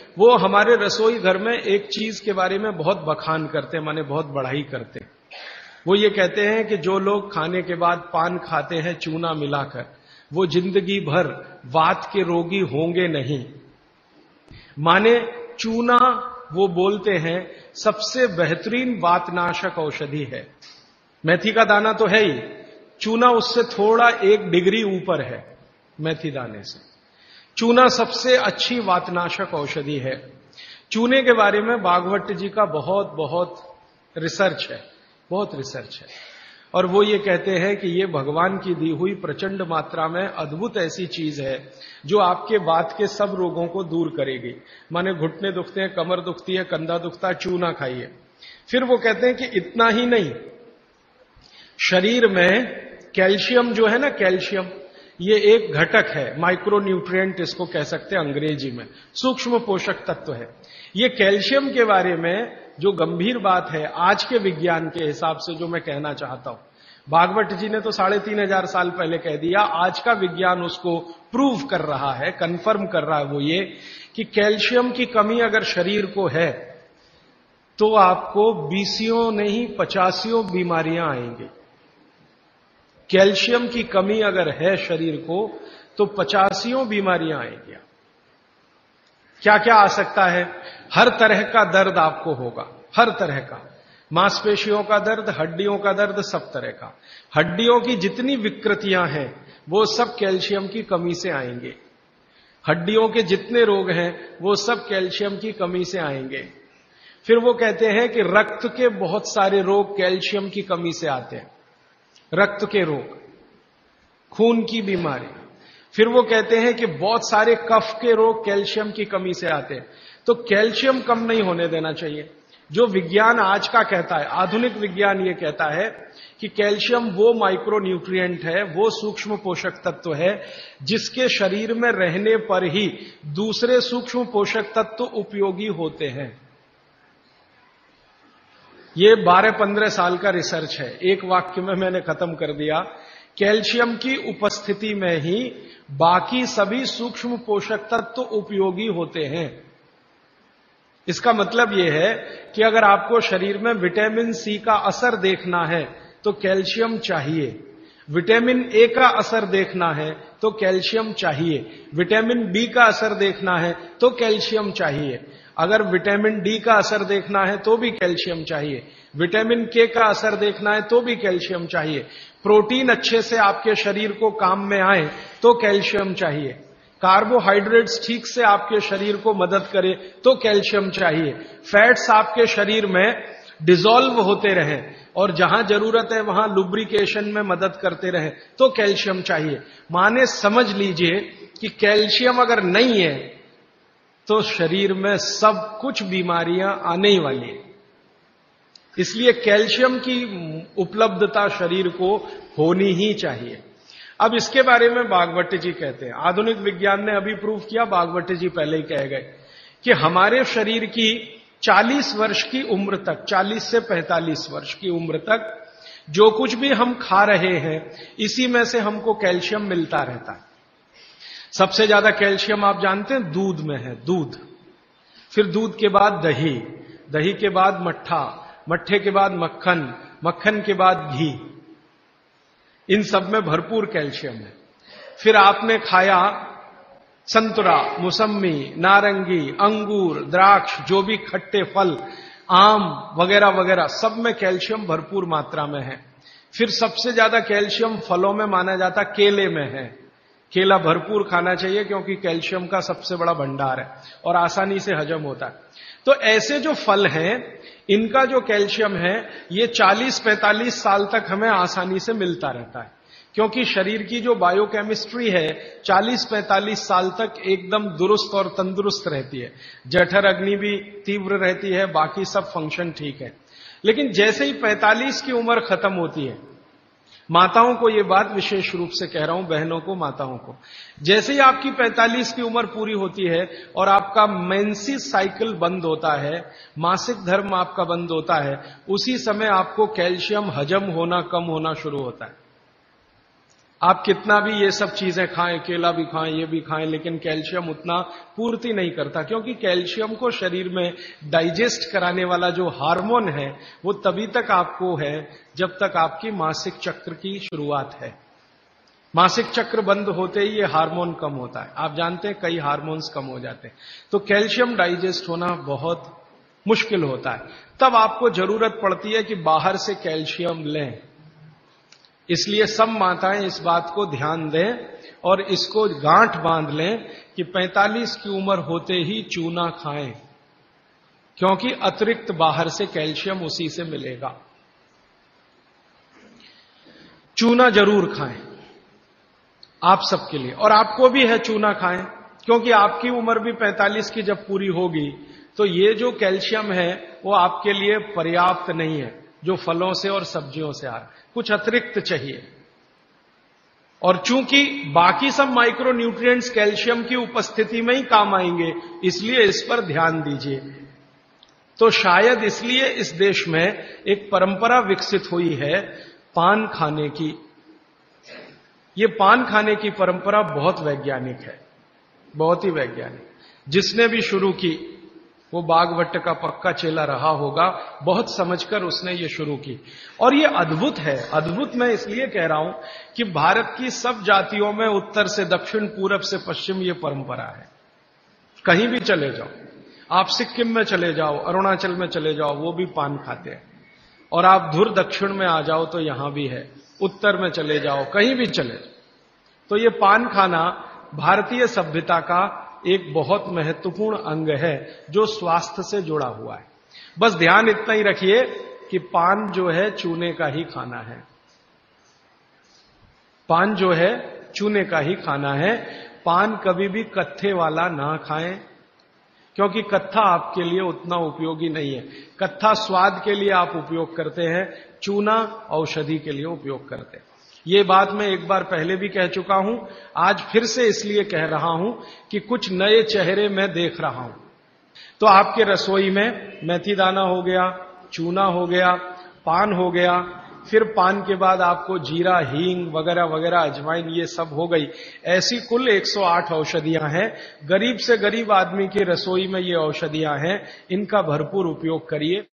वो हमारे रसोई घर में एक चीज के बारे में बहुत बखान करते हैं, माने बहुत बढ़ाई करते हैं। वो ये कहते हैं कि जो लोग खाने के बाद पान खाते हैं चूना मिलाकर, वो जिंदगी भर वात के रोगी होंगे नहीं। माने चूना, वो बोलते हैं, सबसे बेहतरीन वातनाशक औषधि है। मेथी का दाना तो है ही, चूना उससे थोड़ा 1 डिग्री ऊपर है। मेथी दाने से चूना सबसे अच्छी वातनाशक औषधि है। चूने के बारे में भागवत जी का बहुत बहुत रिसर्च है, बहुत रिसर्च है। और वो ये कहते हैं कि ये भगवान की दी हुई प्रचंड मात्रा में अद्भुत ऐसी चीज है जो आपके वात के सब रोगों को दूर करेगी। माने घुटने दुखते हैं, कमर दुखती है, कंधा दुखता है, चूना खाइए। फिर वो कहते हैं कि इतना ही नहीं, शरीर में कैल्शियम जो है ना, कैल्शियम ये एक घटक है, माइक्रो न्यूट्रिएंट इसको कह सकते हैं अंग्रेजी में, सूक्ष्म पोषक तत्व है। ये कैल्शियम के बारे में जो गंभीर बात है आज के विज्ञान के हिसाब से, जो मैं कहना चाहता हूं, भागवत जी ने तो 3500 साल पहले कह दिया, आज का विज्ञान उसको प्रूव कर रहा है, कंफर्म कर रहा है। वो ये कि कैल्शियम की कमी अगर शरीर को है तो आपको 20 नहीं 50 बीमारियां आएंगी। कैल्शियम की कमी अगर है शरीर को तो 50 बीमारियां आएंगी। क्या क्या आ सकता है? हर तरह का दर्द आपको होगा, हर तरह का, मांसपेशियों का दर्द, हड्डियों का दर्द, सब तरह का। हड्डियों की जितनी विकृतियां हैं वो सब कैल्शियम की कमी से आएंगे। हड्डियों के जितने रोग हैं वो सब कैल्शियम की कमी से आएंगे। फिर वो कहते हैं कि रक्त के बहुत सारे रोग कैल्शियम की कमी से आते हैं, रक्त के रोग, खून की बीमारी। फिर वो कहते हैं कि बहुत सारे कफ के रोग कैल्शियम की कमी से आते हैं। तो कैल्शियम कम नहीं होने देना चाहिए। जो विज्ञान आज का कहता है, आधुनिक विज्ञान ये कहता है कि कैल्शियम वो माइक्रो न्यूट्रिएंट है, वो सूक्ष्म पोषक तत्व है जिसके शरीर में रहने पर ही दूसरे सूक्ष्म पोषक तत्व उपयोगी होते हैं। ये 12-15 साल का रिसर्च है, एक वाक्य में मैंने खत्म कर दिया। कैल्शियम की उपस्थिति में ही बाकी सभी सूक्ष्म पोषक तत्व उपयोगी होते हैं। इसका मतलब यह है कि अगर आपको शरीर में विटामिन सी का असर देखना है तो कैल्शियम चाहिए, विटामिन ए का असर देखना है तो कैल्शियम चाहिए, विटामिन बी का असर देखना है तो कैल्शियम चाहिए, अगर विटामिन डी का असर देखना है तो भी कैल्शियम चाहिए, विटामिन के का असर देखना है तो भी कैल्शियम चाहिए, प्रोटीन अच्छे से आपके शरीर को काम में आए तो कैल्शियम चाहिए, कार्बोहाइड्रेट्स ठीक से आपके शरीर को मदद करे तो कैल्शियम चाहिए, फैट्स आपके शरीर में डिसॉल्व होते रहें और जहां जरूरत है वहां लुब्रिकेशन में मदद करते रहें तो कैल्शियम चाहिए। माने समझ लीजिए कि कैल्शियम अगर नहीं है तो शरीर में सब कुछ बीमारियां आने ही वाली है। इसलिए कैल्शियम की उपलब्धता शरीर को होनी ही चाहिए। अब इसके बारे में भागवत जी कहते हैं, आधुनिक विज्ञान ने अभी प्रूव किया, भागवत जी पहले ही कह गए कि हमारे शरीर की 40 वर्ष की उम्र तक, 40 से 45 वर्ष की उम्र तक जो कुछ भी हम खा रहे हैं इसी में से हमको कैल्शियम मिलता रहता है। सबसे ज्यादा कैल्शियम आप जानते हैं दूध में है, दूध, फिर दूध के बाद दही, दही के बाद मट्ठा, मट्ठे के बाद मक्खन, मक्खन के बाद घी, इन सब में भरपूर कैल्शियम है। फिर आपने खाया संतरा, मौसम्मी, नारंगी, अंगूर, द्राक्ष, जो भी खट्टे फल, आम वगैरह वगैरह, सब में कैल्शियम भरपूर मात्रा में है। फिर सबसे ज्यादा कैल्शियम फलों में माना जाता केले में है। केला भरपूर खाना चाहिए क्योंकि कैल्शियम का सबसे बड़ा भंडार है और आसानी से हजम होता है। तो ऐसे जो फल हैं इनका जो कैल्शियम है ये 40-45 साल तक हमें आसानी से मिलता रहता है, क्योंकि शरीर की जो बायोकेमिस्ट्री है 40-45 साल तक एकदम दुरुस्त और तंदुरुस्त रहती है। जठर अग्नि भी तीव्र रहती है, बाकी सब फंक्शन ठीक है। लेकिन जैसे ही 45 की उम्र खत्म होती है, माताओं को ये बात विशेष रूप से कह रहा हूं, बहनों को, माताओं को, जैसे ही आपकी 45 की उम्र पूरी होती है और आपका मेंसेस साइकिल बंद होता है, मासिक धर्म आपका बंद होता है, उसी समय आपको कैल्शियम हजम होना कम होना शुरू होता है। आप कितना भी ये सब चीजें खाएं, केला भी खाएं, ये भी खाएं, लेकिन कैल्शियम उतना पूर्ति नहीं करता, क्योंकि कैल्शियम को शरीर में डाइजेस्ट कराने वाला जो हार्मोन है वो तभी तक आपको है जब तक आपकी मासिक चक्र की शुरुआत है। मासिक चक्र बंद होते ही ये हार्मोन कम होता है। आप जानते हैं कई हार्मोन्स कम हो जाते हैं, तो कैल्शियम डाइजेस्ट होना बहुत मुश्किल होता है। तब आपको जरूरत पड़ती है कि बाहर से कैल्शियम लें। इसलिए सब माताएं इस बात को ध्यान दें और इसको गांठ बांध लें कि 45 की उम्र होते ही चूना खाएं, क्योंकि अतिरिक्त बाहर से कैल्शियम उसी से मिलेगा। चूना जरूर खाएं आप सबके लिए, और आपको भी है चूना खाएं, क्योंकि आपकी उम्र भी 45 की जब पूरी होगी तो ये जो कैल्शियम है वो आपके लिए पर्याप्त नहीं है जो फलों से और सब्जियों से आ रहा है, कुछ अतिरिक्त चाहिए। और चूंकि बाकी सब माइक्रो न्यूट्रिएंट्स कैल्शियम की उपस्थिति में ही काम आएंगे, इसलिए इस पर ध्यान दीजिए। तो शायद इसलिए इस देश में एक परंपरा विकसित हुई है पान खाने की। ये पान खाने की परंपरा बहुत वैज्ञानिक है, बहुत ही वैज्ञानिक। जिसने भी शुरू की वो बागभट्ट का पक्का चेला रहा होगा, बहुत समझकर उसने ये शुरू की। और ये अद्भुत है। अद्भुत मैं इसलिए कह रहा हूं कि भारत की सब जातियों में उत्तर से दक्षिण, पूरब से पश्चिम ये परंपरा है। कहीं भी चले जाओ, आप सिक्किम में चले जाओ, अरुणाचल में चले जाओ, वो भी पान खाते हैं। और आप धुर दक्षिण में आ जाओ तो यहां भी है, उत्तर में चले जाओ, कहीं भी चले जाओ, तो ये पान खाना भारतीय सभ्यता का एक बहुत महत्वपूर्ण अंग है जो स्वास्थ्य से जुड़ा हुआ है। बस ध्यान इतना ही रखिए कि पान जो है चूने का ही खाना है। पान जो है चूने का ही खाना है। पान कभी भी कत्थे वाला ना खाएं, क्योंकि कत्था आपके लिए उतना उपयोगी नहीं है। कत्था स्वाद के लिए आप उपयोग करते हैं, चूना औषधि के लिए उपयोग करते हैं। ये बात मैं एक बार पहले भी कह चुका हूं, आज फिर से इसलिए कह रहा हूं कि कुछ नए चेहरे मैं देख रहा हूं। तो आपके रसोई में मेथी दाना हो गया, चूना हो गया, पान हो गया, फिर पान के बाद आपको जीरा, हींग वगैरह वगैरह, अजवाइन, ये सब हो गई। ऐसी कुल 108 औषधियां हैं। गरीब से गरीब आदमी की रसोई में ये औषधियां हैं, इनका भरपूर उपयोग करिए।